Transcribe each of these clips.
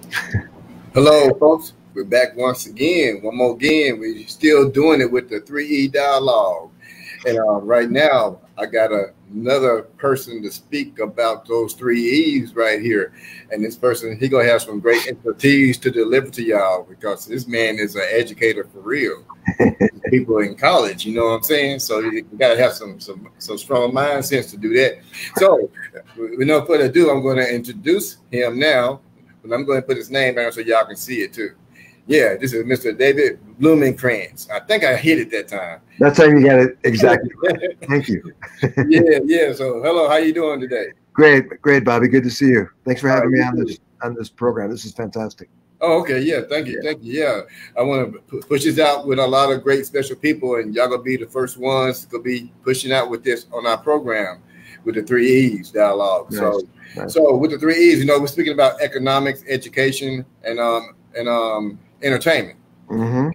Hello, folks. We're back once again. One more again. We're still doing it with the 3E dialogue. And right now, I got another person to speak about those 3E's right here. And this person, he going to have some great expertise to deliver to y'all because this man is an educator for real. People in college, you know what I'm saying? So you got to have some strong mind sense to do that. So with no further ado, I'm going to introduce him now. But I'm going to put his name down so y'all can see it too. Yeah, this is Mr. David Blumenkrantz. I think I hit it that time. That's how you got it exactly. Thank you. Yeah. So hello, how you doing today? Great, Bobby. Good to see you. Thanks for having me on this program. This is fantastic. Oh, okay. Yeah, thank you. Yeah, I want to push this out with a lot of great special people, and y'all gonna be the first ones to be pushing out with this on our program with the 3E's dialogue. Nice. So with the 3E's, we're speaking about economics, education, and entertainment. Mm-hmm.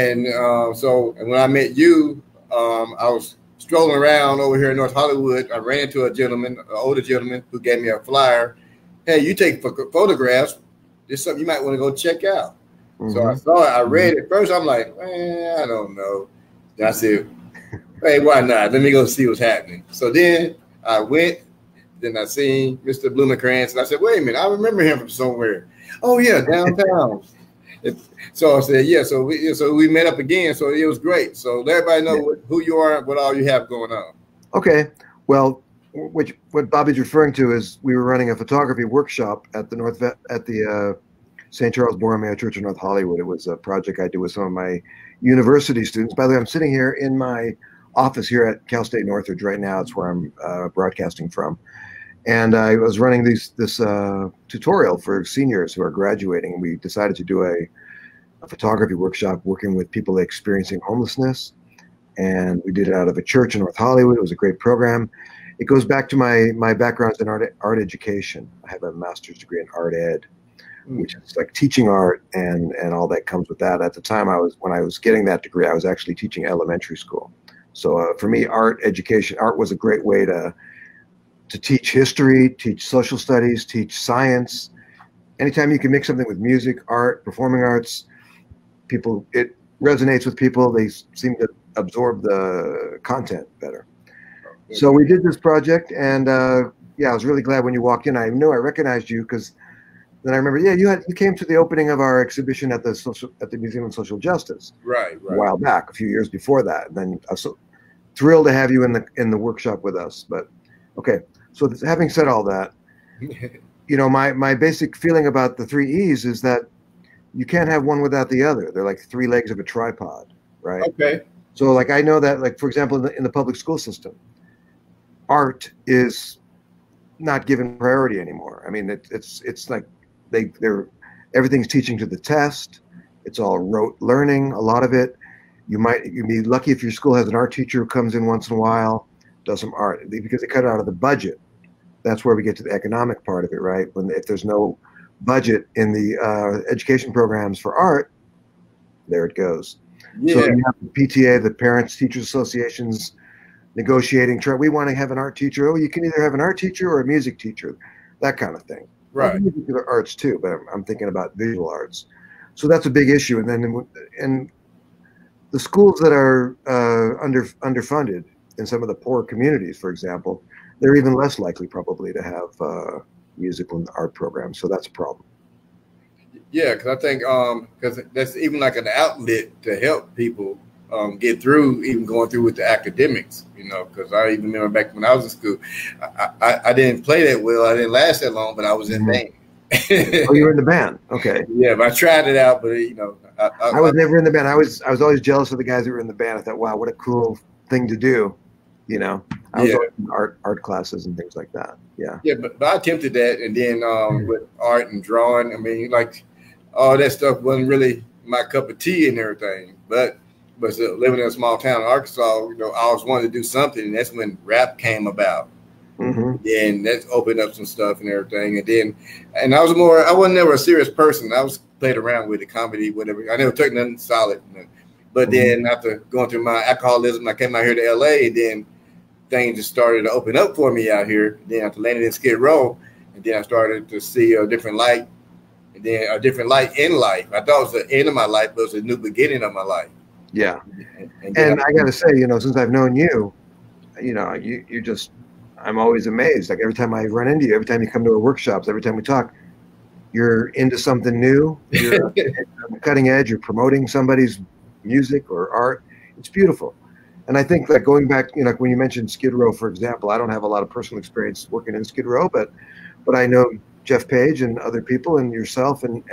And when I met you, I was strolling around over here in North Hollywood. I ran into a gentleman, an older gentleman, who gave me a flyer. Hey, you take photographs. This is something you might want to go check out. Mm-hmm. So I saw it. I read it first. I'm like, I don't know. Then I said, hey, why not? Let me go see what's happening. So then I went. Then I seen Mr. Blumenkrantz, and I said, wait a minute, I remember him from somewhere. Oh yeah, downtown. So I said, yeah. So we met up again. So it was great. So let everybody know who you are and what all you have going on. Okay. Well, what Bobby's referring to is we were running a photography workshop at the St. Charles Borromeo Church in North Hollywood. It was a project I did with some of my university students. By the way, I'm sitting here in my office here at Cal State Northridge right now. It's where I'm broadcasting from. And I was running this tutorial for seniors who are graduating. We decided to do a photography workshop working with people experiencing homelessness. And we did it out of a church in North Hollywood. It was a great program. It goes back to my background in art education. I have a master's degree in art ed, which is like teaching art and all that comes with that. At the time when I was getting that degree, I was actually teaching elementary school. So for me, art was a great way to teach history, teach social studies, teach science. Anytime you can mix something with music, art, performing arts, it resonates with people. They seem to absorb the content better. So we did this project, and I was really glad when you walked in. I knew I recognized you because then I remember, you came to the opening of our exhibition at the Museum of Social Justice, right, a while back, a few years before that. And then I was so thrilled to have you in the workshop with us. But okay. So having said all that, my basic feeling about the 3E's is that you can't have one without the other. They're like three legs of a tripod, right? Okay. So like I know that, like, for example, in the public school system, art is not given priority anymore. I mean, it's like everything's teaching to the test. It's all rote learning. A lot of it, you'd be lucky if your school has an art teacher who comes in once in a while, does some art, because they cut it out of the budget. That's where we get to the economic part of it, right? If there's no budget in the education programs for art, there it goes. Yeah. So you have the PTA, the Parents Teachers Associations, negotiating. We want to have an art teacher. Oh, you can either have an art teacher or a music teacher, that kind of thing. Right. Music arts too, but I'm thinking about visual arts. So that's a big issue. And then the schools that are underfunded in some of the poor communities, for example, they're even less likely probably to have musical and art programs. So that's a problem. Yeah, because I think because that's even like an outlet to help people get through, even going through with the academics, because I even remember back when I was in school, I didn't play that well. I didn't last that long, but I was in band. Oh, you were in the band. Okay. Yeah, but I tried it out, but I was never in the band. I was always jealous of the guys that were in the band. I thought, wow, what a cool thing to do. I was in art classes and things like that. Yeah. Yeah, but I attempted that, and then with art and drawing, I mean, like all that stuff wasn't really my cup of tea and everything. But still, living in a small town in Arkansas, I always wanted to do something, and that's when rap came about. Mm-hmm. And that's opened up some stuff and everything. And I wasn't never a serious person. I was played around with the comedy, whatever. I never took nothing solid. But then after going through my alcoholism, I came out here to LA, and then things just started to open up for me out here. Then after landing in Skid Row, and then I started to see a different light and then a different light in life. I thought it was the end of my life, but it was a new beginning of my life. Yeah. And I got to say, you know, since I've known you, you know, you just, I'm always amazed. Like every time I run into you, every time you come to our workshops, every time we talk, you're into something new. You're cutting edge. You're promoting somebody's music or art. It's beautiful. And I think that going back, you know, when you mentioned Skid Row, for example, I don't have a lot of personal experience working in Skid Row, but I know Jeff Page and other people and yourself, and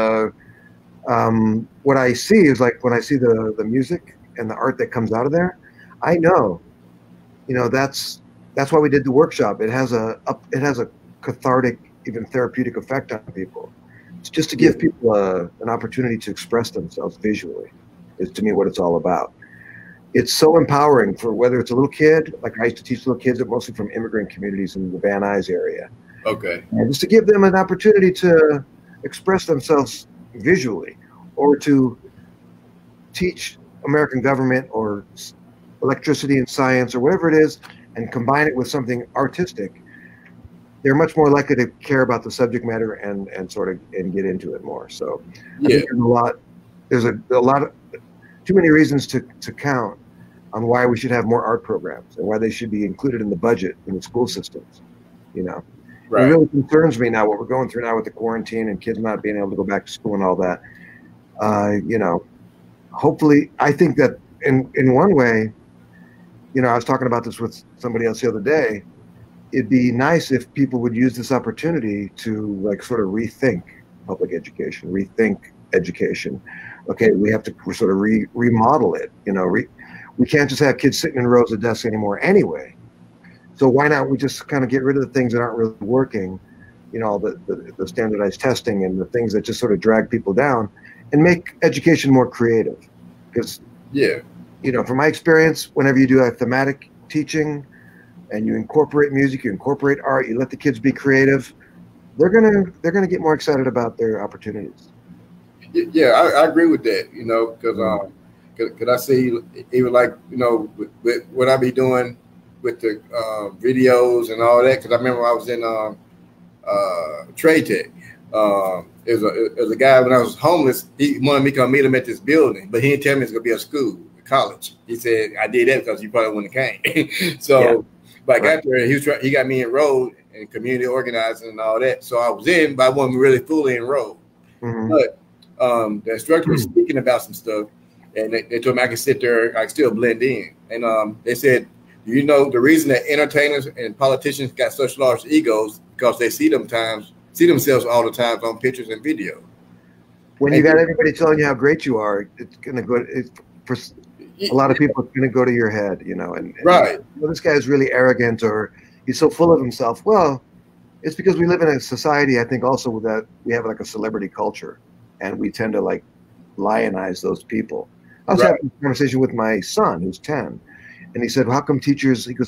what I see is, like, when I see the music and the art that comes out of there, I know, you know, that's why we did the workshop. It has a cathartic, even therapeutic effect on people. It's just to give people an opportunity to express themselves visually, is to me what it's all about. It's so empowering for whether it's a little kid, like I used to teach little kids, mostly from immigrant communities in the Van Nuys area. Okay. And just to give them an opportunity to express themselves visually, or to teach American government or electricity and science or whatever it is, and combine it with something artistic. They're much more likely to care about the subject matter and get into it more. So I think there's a lot of too many reasons to count on why we should have more art programs and why they should be included in the budget in the school systems. You know, It really concerns me now what we're going through now with the quarantine and kids not being able to go back to school and all that. You know, hopefully, I think that in one way, you know, I was talking about this with somebody else the other day. It'd be nice if people would use this opportunity to, like, sort of rethink public education, rethink education. Okay, we have to sort of remodel it. You know, we can't just have kids sitting in rows of desks anymore anyway. So why not we just kind of get rid of the things that aren't really working, you know, the standardized testing and the things that just sort of drag people down, and make education more creative. Because, you know, from my experience, whenever you do a thematic teaching and you incorporate music, you incorporate art, you let the kids be creative, they're gonna get more excited about their opportunities. Yeah, I agree with that. You know, because I see even, like, you know, with what I be doing with the videos and all that. Because I remember I was in Trade Tech. There's a guy when I was homeless. He wanted me to come meet him at this building, but he didn't tell me it's gonna be a school, a college. He said I did that because you probably wouldn't have came. So, but I got there. He got me enrolled in community organizing and all that. So I was in, but I wasn't really fully enrolled. But the instructor was speaking about some stuff, and they told me I could sit there, I could still blend in. And they said, you know, the reason that entertainers and politicians got such large egos because they see themselves all the time on pictures and video. When you got everybody telling you how great you are, it's gonna go. For a lot of people, it's gonna go to your head, you know. And you know, this guy's really arrogant, or he's so full of himself. Well, it's because we live in a society, I think, also that we have like a celebrity culture, and we tend to, like, lionize those people. I was having a conversation with my son, who's 10, and he said, well, how come teachers, he goes,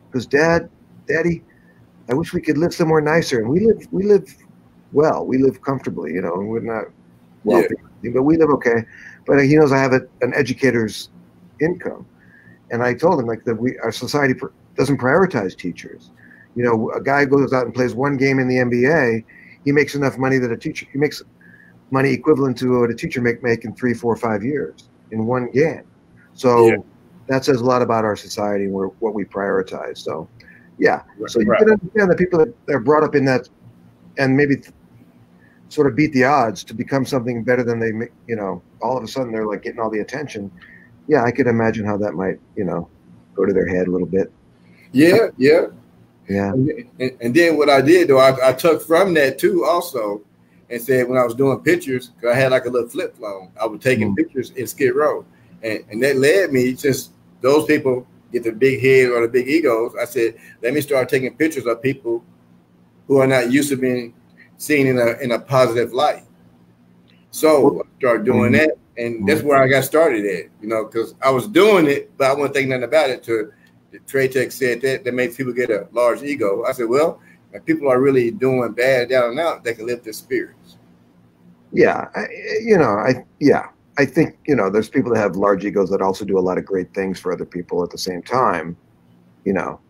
Daddy, I wish we could live somewhere nicer. And we live well, we live comfortably, you know, and we're not wealthy, but we live okay. But he knows I have an educator's income. And I told him, like, that our society doesn't prioritize teachers. You know, a guy goes out and plays one game in the NBA, he makes enough money that he makes money equivalent to what a teacher make in 3, 4, 5 years in one game. So that says a lot about our society and what we prioritize. So, so you can understand the people that are brought up in that and maybe sort of beat the odds to become something better than they, you know, all of a sudden they're, like, getting all the attention. Yeah, I could imagine how that might, you know, go to their head a little bit. Yeah. And then what I did, though, I took from that too also, and said when I was doing pictures, because I had like a little flip phone, I was taking pictures in Skid Row. And that led me, since those people get the big head or the big egos, I said, let me start taking pictures of people who are not used to being seen in a positive light. So I started doing that, and that's where I got started at, you know, because I was doing it, but I wasn't thinking nothing about it. The Trade Tech said that makes people get a large ego. I said, well, if people are really doing bad down and out, they can lift their spirits. Yeah, I think, you know, there's people that have large egos that also do a lot of great things for other people at the same time, you know.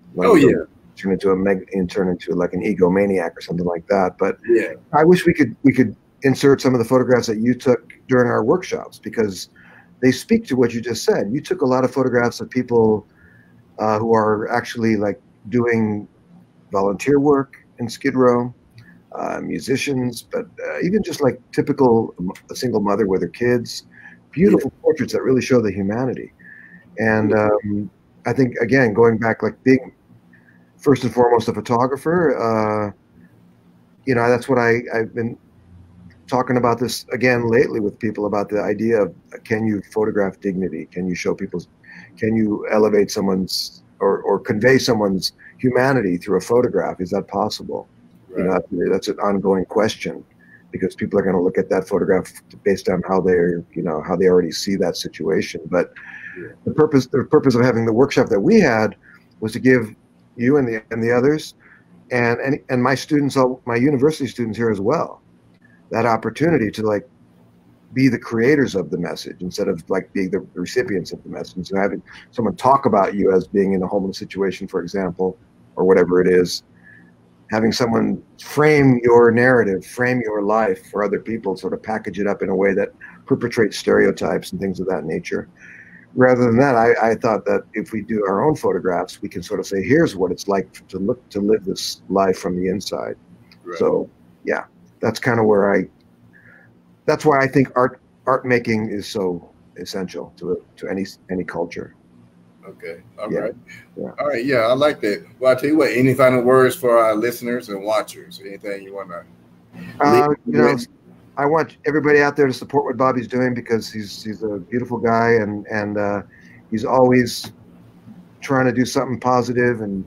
Turn into like an egomaniac or something like that. But I wish we could insert some of the photographs that you took during our workshops, because they speak to what you just said. You took a lot of photographs of people who are actually like doing volunteer work in Skid Row, musicians, but even just like typical a single mother with her kids, beautiful portraits that really show the humanity. And I think, again, going back, like being first and foremost a photographer, you know, that's what I've been talking about this again lately with people, about the idea of, can you photograph dignity? Can you show people's, can you elevate someone's or convey someone's humanity through a photograph? Is that possible? Right. You know, that's an ongoing question, because people are going to look at that photograph based on how they're, you know, how they already see that situation. But the purpose of having the workshop that we had was to give you and the others and my students, my university students here as well, that opportunity to like be the creators of the message instead of like being the recipients of the message. So having someone talk about you as being in a homeless situation, for example, or whatever it is, having someone frame your narrative, frame your life for other people, sort of package it up in a way that perpetrates stereotypes and things of that nature. Rather than that, I thought that if we do our own photographs, we can sort of say, here's what it's like to live this life from the inside. Right. So yeah, that's kind of where that's why I think art making is so essential to any culture. Okay. All right. Yeah. All right. Yeah, I like that. Well, I'll tell you what, any final words for our listeners and watchers? Anything you want to you know, I want everybody out there to support what Bobby's doing, because he's a beautiful guy, and he's always trying to do something positive, and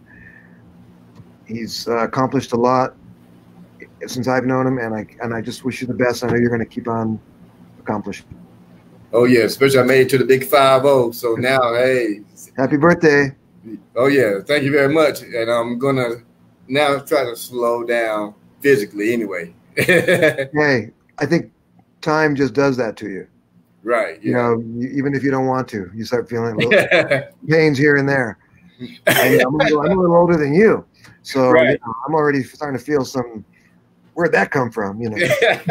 he's accomplished a lot since I've known him, and I just wish you the best. I know you're going to keep on accomplishing. Oh yeah, especially I made it to the big 5-0. So now, hey, happy birthday! Oh yeah, thank you very much. And I'm gonna now try to slow down physically, anyway. Hey, I think time just does that to you. Right. Yeah. You know, even if you don't want to, you start feeling little pains here and there. And I'm a little older than you, so right. You know, I'm already starting to feel some. Where'd that come from? You know.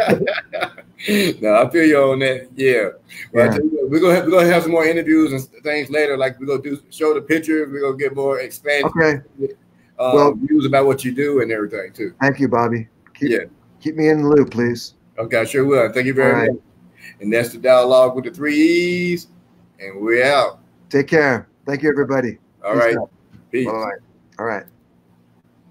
No, I feel you on that. Yeah. Well, we're gonna have some more interviews and things later. Like we're gonna show the pictures. We're gonna get more expanded. Okay. Views about what you do and everything too. Thank you, Bobby. Keep me in the loop, please. Okay, I sure will. Thank you very much. And that's the dialogue with the 3E's, and we're out. Take care. Thank you, everybody. All right. Peace. Bye. All right.